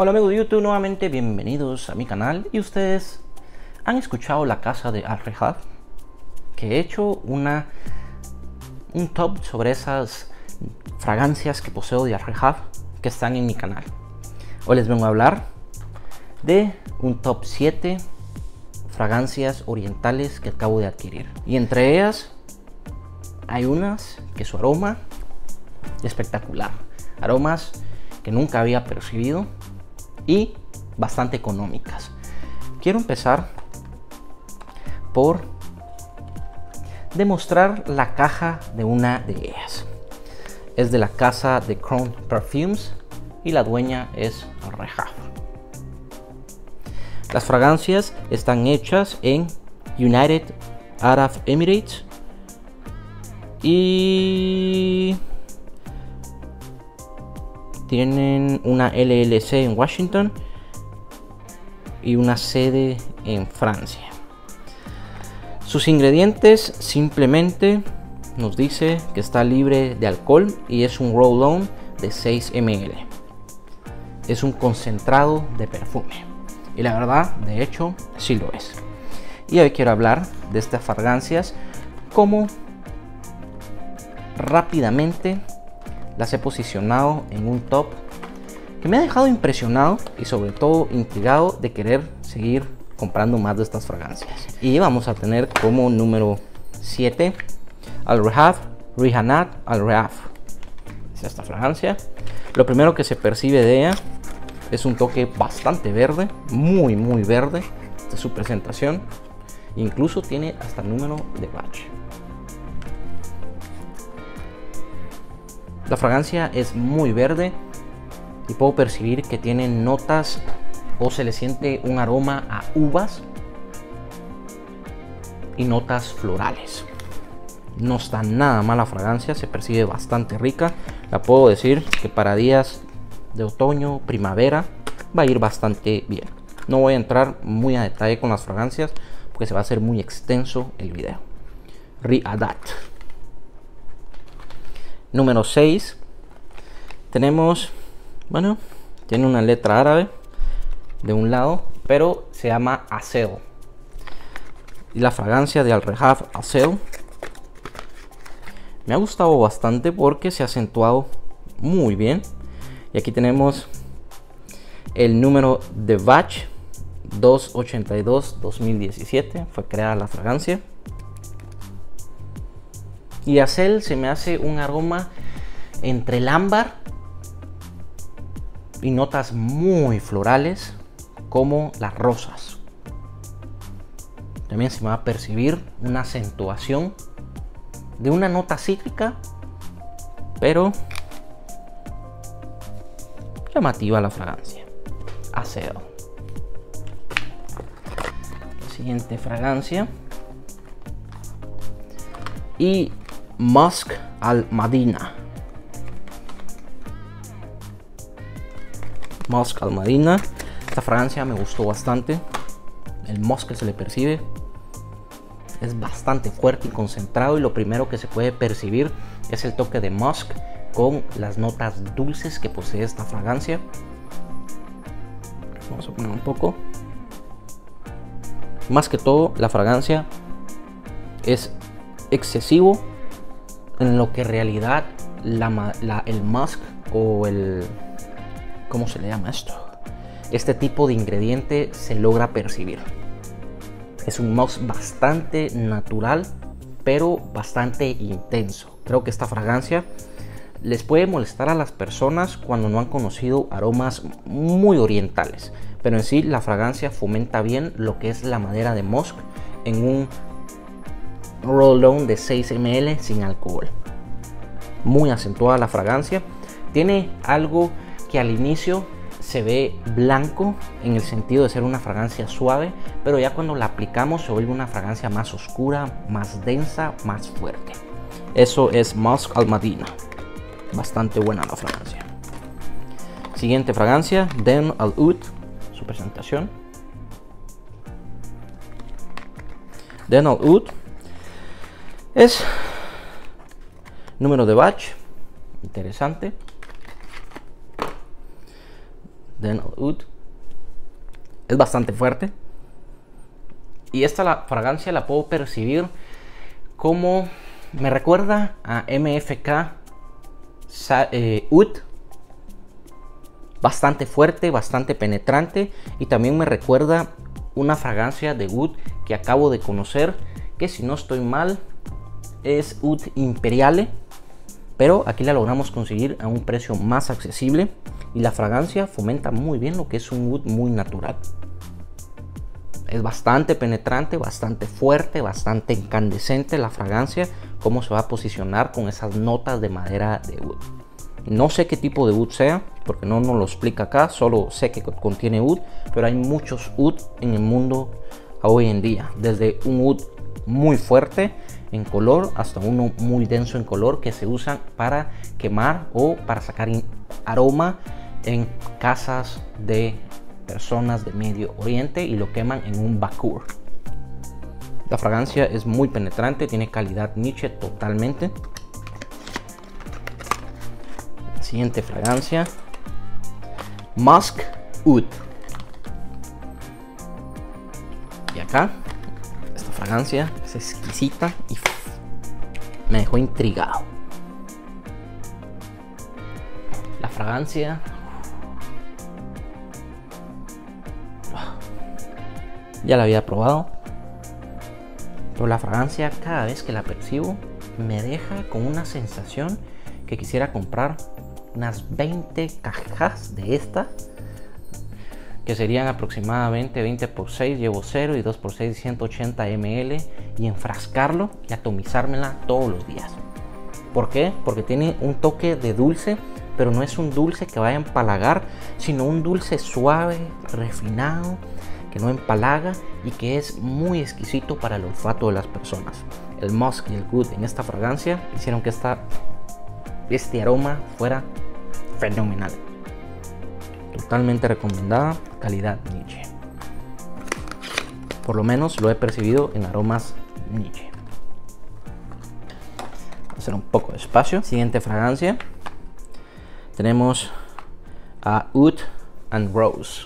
Hola amigos de YouTube, nuevamente bienvenidos a mi canal. Y ustedes han escuchado la casa de Al Rehab, que he hecho un top sobre esas fragancias que poseo de Al Rehab que están en mi canal. Hoy les vengo a hablar de un top 7 fragancias orientales que acabo de adquirir, y entre ellas hay unas que su aroma es espectacular, aromas que nunca había percibido y bastante económicas. Quiero empezar por demostrar la caja de una de ellas. Es de la casa de Crown Perfumes y la dueña es Al Rehab. Las fragancias están hechas en United Arab Emirates y tienen una LLC en Washington y una sede en Francia. Sus ingredientes simplemente nos dice que está libre de alcohol y es un roll-on de 6 ml. Es un concentrado de perfume y la verdad, de hecho, sí lo es. Y hoy quiero hablar de estas fragancias, cómo rápidamente las he posicionado en un top que me ha dejado impresionado y sobre todo intrigado de querer seguir comprando más de estas fragancias. Y vamos a tener como número 7 Al Rehab Rihanna Al Rehab. Es esta fragancia. Lo primero que se percibe de ella es un toque bastante verde, muy verde. Esta es su presentación. Incluso tiene hasta el número de batch. La fragancia es muy verde y puedo percibir que tiene notas o se le siente un aroma a uvas y notas florales. No está nada mal la fragancia, se percibe bastante rica. La puedo decir que para días de otoño, primavera va a ir bastante bien. No voy a entrar muy a detalle con las fragancias porque se va a hacer muy extenso el video. Riadat. Número 6 tenemos, bueno, tiene una letra árabe de un lado, pero se llama Asel. Y la fragancia de Al Rehab Asel me ha gustado bastante porque se ha acentuado muy bien. Y aquí tenemos el número de batch 282-2017, fue creada la fragancia. Y Asel se me hace un aroma entre el ámbar y notas muy florales como las rosas. También se me va a percibir una acentuación de una nota cítrica, pero llamativa la fragancia. Asel. La siguiente fragancia y Musk Al Madina. Musk Al Madina. Esta fragancia me gustó bastante. El musk que se le percibe es bastante fuerte y concentrado, y lo primero que se puede percibir es el toque de musk con las notas dulces que posee esta fragancia. Vamos a poner un poco. Más que todo, la fragancia es excesivo en lo que en realidad el musk o el... ¿cómo se le llama esto? Este tipo de ingrediente se logra percibir. Es un musk bastante natural, pero bastante intenso. Creo que esta fragancia les puede molestar a las personas cuando no han conocido aromas muy orientales, pero en sí la fragancia fomenta bien lo que es la madera de musk en un roll-on de 6 ml sin alcohol. Muy acentuada la fragancia. Tiene algo que al inicio se ve blanco en el sentido de ser una fragancia suave, pero ya cuando la aplicamos se vuelve una fragancia más oscura, más densa, más fuerte. Eso es Musk Al Madina. Bastante buena la fragancia. Siguiente fragancia, Den Al Oud. Su presentación. Den Al Oud es número de batch interesante. Dental Oud. Es bastante fuerte. Y la fragancia la puedo percibir como... me recuerda a MFK Oud. Bastante fuerte, bastante penetrante. Y también me recuerda una fragancia de Oud que acabo de conocer, que si no estoy mal es Oud Imperiale, pero aquí la logramos conseguir a un precio más accesible. Y la fragancia fomenta muy bien lo que es un Oud muy natural. Es bastante penetrante, bastante fuerte, bastante incandescente la fragancia. Cómo se va a posicionar con esas notas de madera de oud. No sé qué tipo de oud sea, porque no nos lo explica acá. Solo sé que contiene oud, pero hay muchos oud en el mundo hoy en día. Desde un oud muy fuerte en color hasta uno muy denso en color, que se usan para quemar o para sacar aroma en casas de personas de Medio Oriente y lo queman en un bakur. La fragancia es muy penetrante, tiene calidad niche totalmente. Siguiente fragancia, Musk Oud. Y acá, esta fragancia es exquisita y me dejó intrigado. La fragancia ya la había probado, pero la fragancia cada vez que la percibo me deja con una sensación que quisiera comprar unas 20 cajas de esta, que serían aproximadamente 20 por 6, llevo 0 y 2 por 6, 180 ml, y enfrascarlo y atomizármela todos los días. ¿Por qué? Porque tiene un toque de dulce, pero no es un dulce que vaya a empalagar, sino un dulce suave, refinado, que no empalaga y que es muy exquisito para el olfato de las personas. El musk y el oud en esta fragancia hicieron que este aroma fuera fenomenal. Totalmente recomendada, calidad niche. Por lo menos lo he percibido en aromas niche. Voy a hacer un poco de espacio. Siguiente fragancia. Tenemos a Oud and Rose.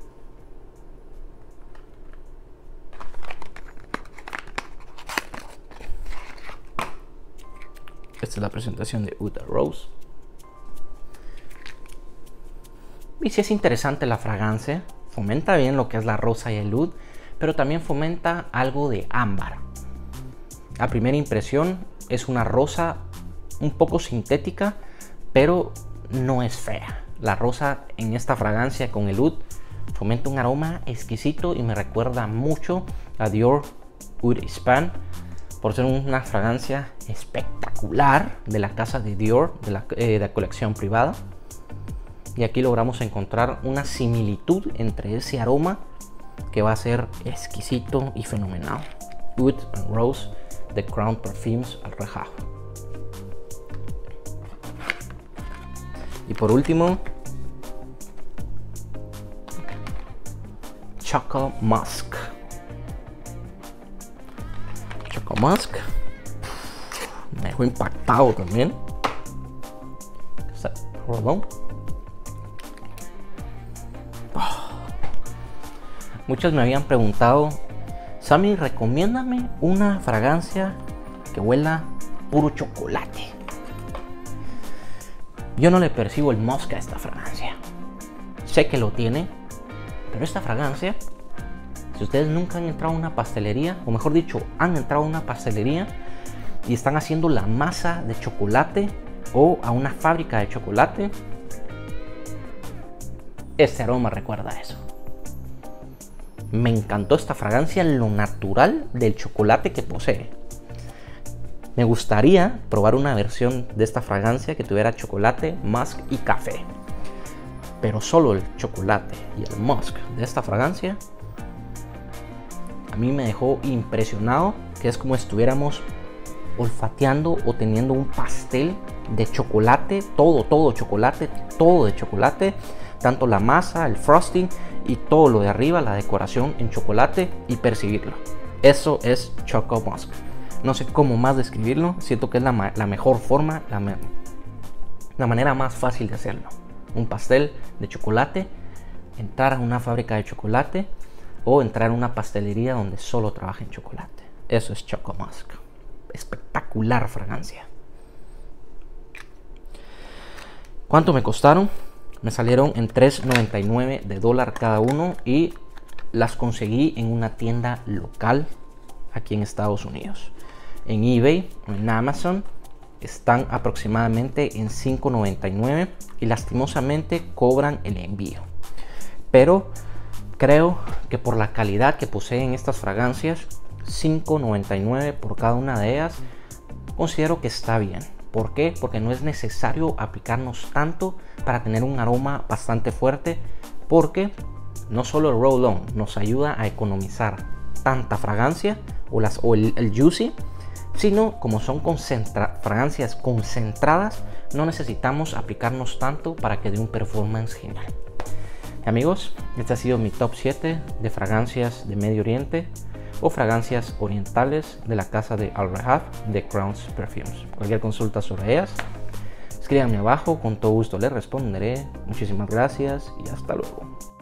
Esta es la presentación de Oud and Rose. Y si es interesante la fragancia, fomenta bien lo que es la rosa y el oud, pero también fomenta algo de ámbar. A primera impresión es una rosa un poco sintética, pero no es fea. La rosa en esta fragancia con el oud fomenta un aroma exquisito y me recuerda mucho a Dior Oud Hispan, por ser una fragancia espectacular de la casa de Dior, de la colección privada. Y aquí logramos encontrar una similitud entre ese aroma que va a ser exquisito y fenomenal. Oud and Rose de Crown Perfumes Al Rajaj. Y por último, Choco Musk. Choco Musk me dejó impactado también. Perdón. Muchos me habían preguntado: Sammy, recomiéndame una fragancia que huela puro chocolate. Yo no le percibo el musk a esta fragancia. Sé que lo tiene, pero esta fragancia, si ustedes nunca han entrado a una pastelería, o mejor dicho, han entrado a una pastelería y están haciendo la masa de chocolate, o a una fábrica de chocolate, este aroma recuerda a eso. Me encantó esta fragancia, lo natural del chocolate que posee. Me gustaría probar una versión de esta fragancia que tuviera chocolate, musk y café. Pero solo el chocolate y el musk de esta fragancia a mí me dejó impresionado, que es como estuviéramos olfateando o teniendo un pastel de chocolate, todo chocolate, todo de chocolate, tanto la masa, el frosting y todo lo de arriba, la decoración en chocolate, y percibirlo. Eso es Choco Musk. No sé cómo más describirlo, siento que es la mejor forma, la manera más fácil de hacerlo. Un pastel de chocolate entrar a una fábrica de chocolate o entrar a una pastelería donde solo trabajen chocolate. Eso es Choco Musk. Espectacular fragancia. ¿Cuánto me costaron? Me salieron en $3.99 de dólar cada uno y las conseguí en una tienda local aquí en Estados Unidos. En eBay o en Amazon están aproximadamente en $5.99 y lastimosamente cobran el envío. Pero creo que por la calidad que poseen estas fragancias, $5.99 por cada una de ellas, considero que está bien. ¿Por qué? Porque no es necesario aplicarnos tanto para tener un aroma bastante fuerte, porque no solo el roll-on nos ayuda a economizar tanta fragancia o el juicy, sino como son fragancias concentradas, no necesitamos aplicarnos tanto para que dé un performance genial. Amigos, este ha sido mi top 7 de fragancias de Medio Oriente o fragancias orientales de la casa de Al Rehab de Crowns Perfumes. Cualquier consulta sobre ellas, escríbanme abajo, con todo gusto les responderé. Muchísimas gracias y hasta luego.